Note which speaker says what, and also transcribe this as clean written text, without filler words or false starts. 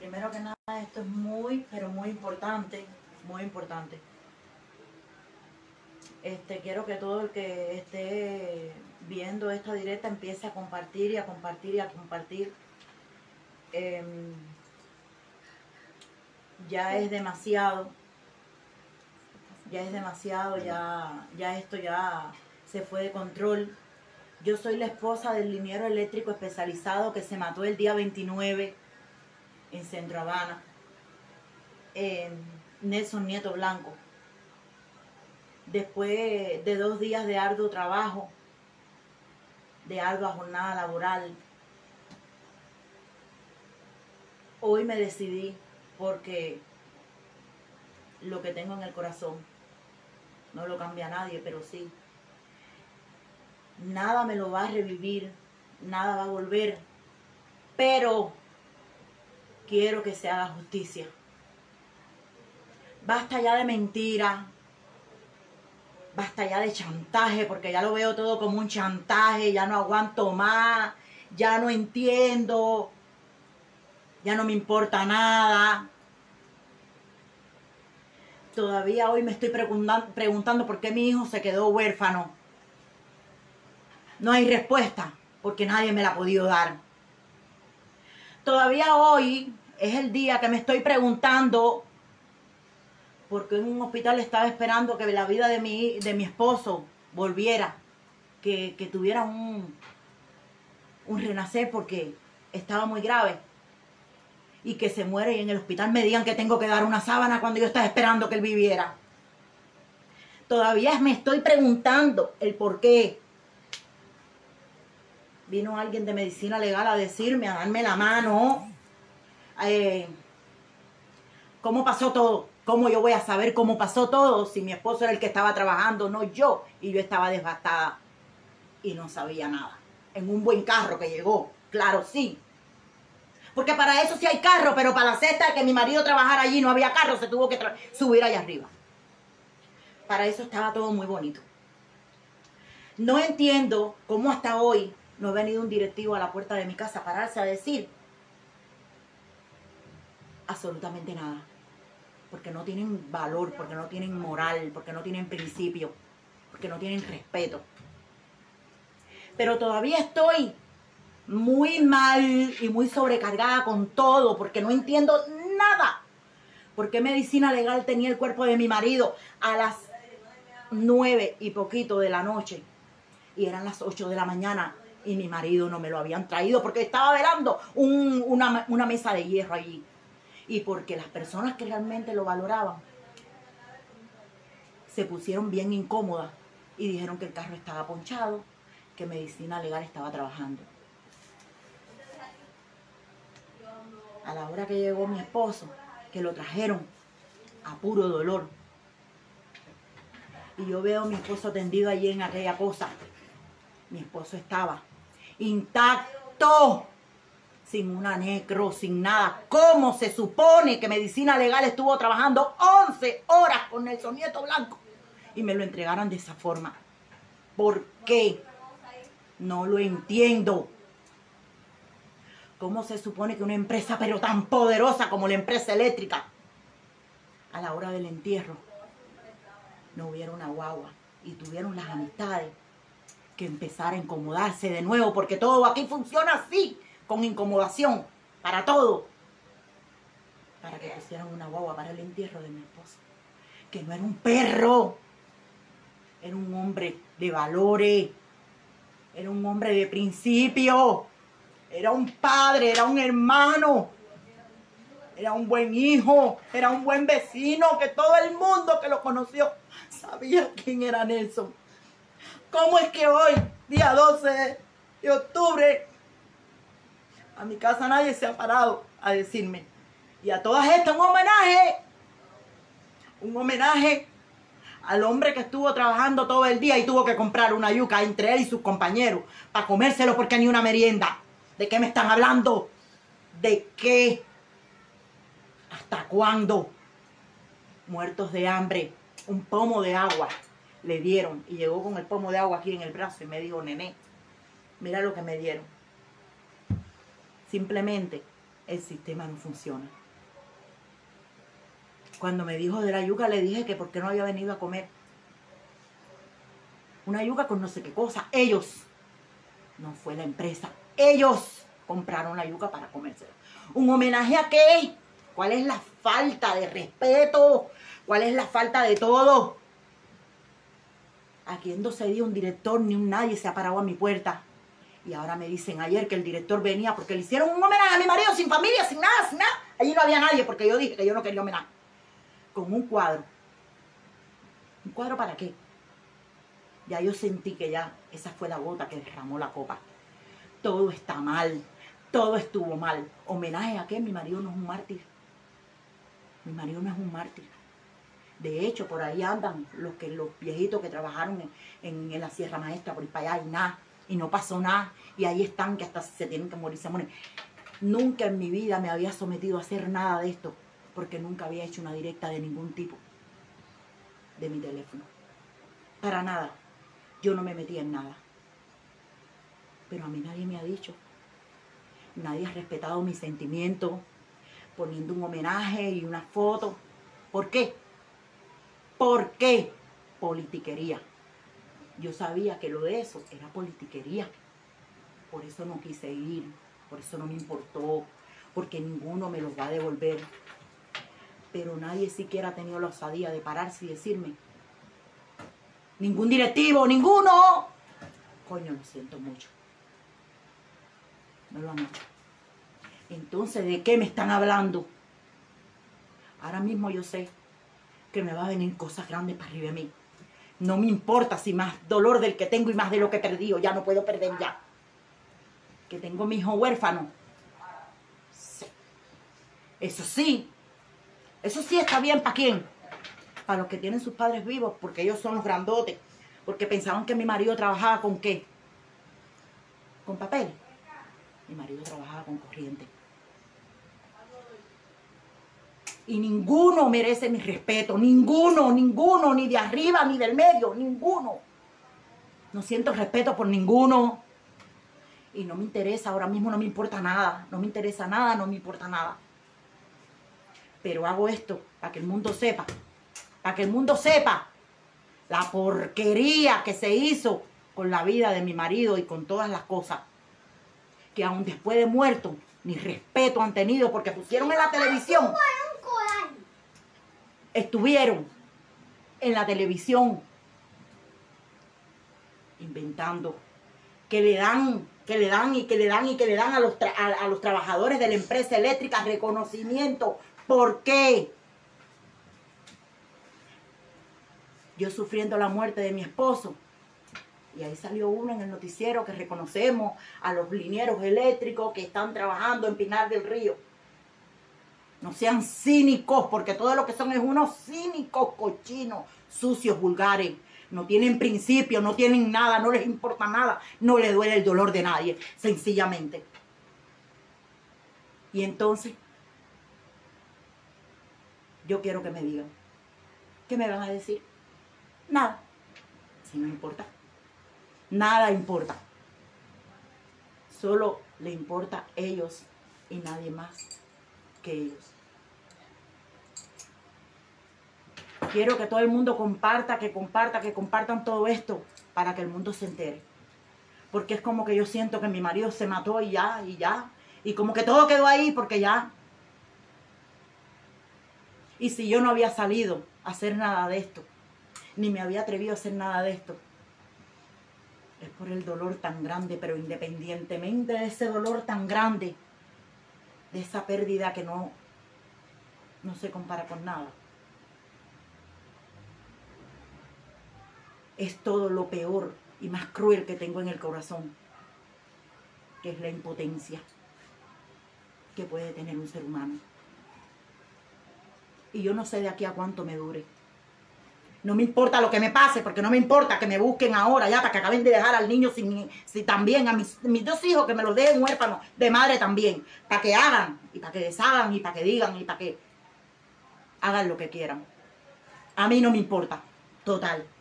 Speaker 1: primero que nada, esto es muy, pero muy importante, muy importante. Quiero que todo el que esté viendo esta directa empiece a compartir y a compartir y a compartir. Ya es demasiado, ya esto ya se fue de control. Yo soy la esposa del liniero eléctrico especializado que se mató el día 29 en Centro Habana, Nelson Nieto Blanco. Después de 2 días de arduo trabajo, de ardua jornada laboral, hoy me decidí porque lo que tengo en el corazón no lo cambia nadie, pero sí. Nada me lo va a revivir, nada va a volver, pero quiero que se haga justicia. Basta ya de mentira, basta ya de chantaje, porque ya lo veo todo como un chantaje, ya no aguanto más, ya no entiendo, ya no me importa nada. Todavía hoy me estoy preguntando por qué mi hijo se quedó huérfano. No hay respuesta, porque nadie me la ha podido dar. Todavía hoy es el día que me estoy preguntando porque en un hospital estaba esperando que la vida de mi esposo volviera, que tuviera un renacer porque estaba muy grave. Y que se muere y en el hospital me digan que tengo que dar una sábana cuando yo estaba esperando que él viviera. Todavía me estoy preguntando el por qué. Vino alguien de medicina legal a decirme, a darme la mano. ¿Cómo pasó todo? ¿Cómo yo voy a saber cómo pasó todo si mi esposo era el que estaba trabajando, no yo? Y yo estaba desgastada y no sabía nada. En un buen carro que llegó, claro, sí. Porque para eso sí hay carro, pero para la cesta de que mi marido trabajara allí no había carro, se tuvo que subir allá arriba. Para eso estaba todo muy bonito. No entiendo cómo hasta hoy no ha venido un directivo a la puerta de mi casa a pararse a decir absolutamente nada. Porque no tienen valor, porque no tienen moral, porque no tienen principio, porque no tienen respeto. Pero todavía estoy muy mal y muy sobrecargada con todo, porque no entiendo nada. ¿Por qué medicina legal tenía el cuerpo de mi marido a las 9 y poquito de la noche? Y eran las 8 de la mañana y mi marido no me lo habían traído porque estaba velando una mesa de hierro allí. Y porque las personas que realmente lo valoraban se pusieron bien incómodas y dijeron que el carro estaba ponchado, que medicina legal estaba trabajando. A la hora que llegó mi esposo, que lo trajeron a puro dolor, y yo veo a mi esposo tendido allí en aquella cosa, mi esposo estaba intacto, sin una necro, sin nada. ¿Cómo se supone que medicina legal estuvo trabajando 11 horas con Nelson Nieto Blanco y me lo entregaron de esa forma? ¿Por qué? No lo entiendo. ¿Cómo se supone que una empresa pero tan poderosa como la empresa eléctrica, a la hora del entierro, no hubiera una guagua y tuvieron las amistades que empezar a incomodarse de nuevo? Porque todo aquí funciona así, con incomodación, para todo. Para que pusieran una guagua para el entierro de mi esposo. Que no era un perro, era un hombre de valores, era un hombre de principio. Era un padre, era un hermano, era un buen hijo, era un buen vecino, que todo el mundo que lo conoció sabía quién era Nelson. ¿Cómo es que hoy, día 12 de octubre, a mi casa nadie se ha parado a decirme? Y a todas estas un homenaje al hombre que estuvo trabajando todo el día y tuvo que comprar una yuca entre él y sus compañeros para comérselo porque ni una merienda. ¿De qué me están hablando? ¿De qué? ¿Hasta cuándo? Muertos de hambre. Un pomo de agua le dieron. Y llegó con el pomo de agua aquí en el brazo y me dijo, nené, mira lo que me dieron. Simplemente el sistema no funciona. Cuando me dijo de la yuca, le dije que por qué no había venido a comer. Una yuca con no sé qué cosa. Ellos, no fue la empresa, ellos compraron la yuca para comérsela. ¿Un homenaje a qué? ¿Cuál es la falta de respeto? ¿Cuál es la falta de todo? Aquí en 12 días un director ni un nadie se ha parado a mi puerta. Y ahora me dicen ayer que el director venía porque le hicieron un homenaje a mi marido sin familia, sin nada, sin nada. Allí no había nadie porque yo dije que yo no quería homenaje. Con un cuadro. ¿Un cuadro para qué? Ya yo sentí que ya esa fue la gota que derramó la copa. Todo está mal. Todo estuvo mal. ¿Homenaje a qué? Mi marido no es un mártir. Mi marido no es un mártir. De hecho, por ahí andan los viejitos que trabajaron en la Sierra Maestra, por ahí para allá, y nada. Y no pasó nada. Y ahí están que hasta se tienen que morir, se mueren. Nunca en mi vida me había sometido a hacer nada de esto, porque nunca había hecho una directa de ningún tipo de mi teléfono. Para nada. Yo no me metí en nada. Pero a mí nadie me ha dicho. Nadie ha respetado mis sentimientos, poniendo un homenaje y una foto. ¿Por qué? ¿Por qué? Politiquería. Yo sabía que lo de eso era politiquería. Por eso no quise ir, por eso no me importó, porque ninguno me los va a devolver. Pero nadie siquiera ha tenido la osadía de pararse y decirme, ningún directivo, ninguno. Coño, lo siento mucho. No lo han hecho. Entonces, ¿de qué me están hablando? Ahora mismo yo sé que me va a venir cosas grandes para arriba de mí. No me importa si más dolor del que tengo y más de lo que he perdido. Ya no puedo perder ya. Que tengo mi hijo huérfano. Sí. Eso sí está bien. ¿Para quién? Para los que tienen sus padres vivos, porque ellos son los grandotes. Porque pensaban que mi marido trabajaba ¿con qué? ¿Con papel? Mi marido trabajaba con corriente. Y ninguno merece mi respeto. Ninguno, ni de arriba, ni del medio. Ninguno. No siento respeto por ninguno. Y no me interesa, ahora mismo no me importa nada. No me interesa nada, no me importa nada. Pero hago esto para que el mundo sepa. Para que el mundo sepa la porquería que se hizo con la vida de mi marido y con todas las cosas. Que aún después de muerto, ni respeto han tenido porque pusieron en la televisión. Estuvieron en la televisión inventando que le dan a los trabajadores de la empresa eléctrica reconocimiento. ¿Por qué? Yo sufriendo la muerte de mi esposo. Y ahí salió uno en el noticiero que reconocemos a los linieros eléctricos que están trabajando en Pinar del Río. No sean cínicos, porque todo lo que son es unos cínicos, cochinos, sucios, vulgares. No tienen principio, no tienen nada, no les importa nada. No les duele el dolor de nadie, sencillamente. Y entonces, yo quiero que me digan. ¿Qué me van a decir? Nada. Si no importa. Nada importa. Solo le importa a ellos y nadie más que ellos. Quiero que todo el mundo compartan todo esto para que el mundo se entere. Porque es como que yo siento que mi marido se mató y ya. Y como que todo quedó ahí porque ya. Y si yo no había salido a hacer nada de esto, ni me había atrevido a hacer nada de esto, es por el dolor tan grande, pero independientemente de ese dolor tan grande, de esa pérdida que no se compara con nada. Es todo lo peor y más cruel que tengo en el corazón, que es la impotencia que puede tener un ser humano. Y yo no sé de aquí a cuánto me dure. No me importa lo que me pase, porque no me importa que me busquen ahora ya para que acaben de dejar al niño si también a mis dos hijos que me los dejen huérfanos de madre también, para que hagan y para que deshagan y para que digan y para que hagan lo que quieran. A mí no me importa, total.